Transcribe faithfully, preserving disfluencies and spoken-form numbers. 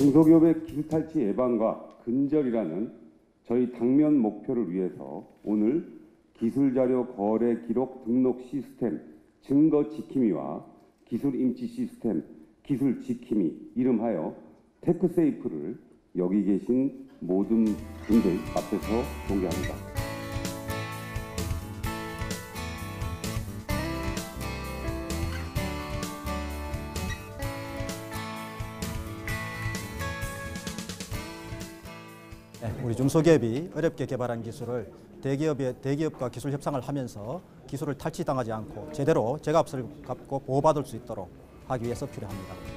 중소기업의 기술 탈취 예방과 근절이라는 저희 당면 목표를 위해서 오늘 기술자료 거래 기록 등록 시스템 증거 지킴이와 기술 임치 시스템 기술 지킴이 이름하여 테크세이프를 여기 계신 모든 분들 앞에서 공개합니다. 우리 중소기업이 어렵게 개발한 기술을 대기업의, 대기업과 기술 협상을 하면서 기술을 탈취당하지 않고 제대로 제값을 갚고 보호받을 수 있도록 하기 위해서 필요합니다.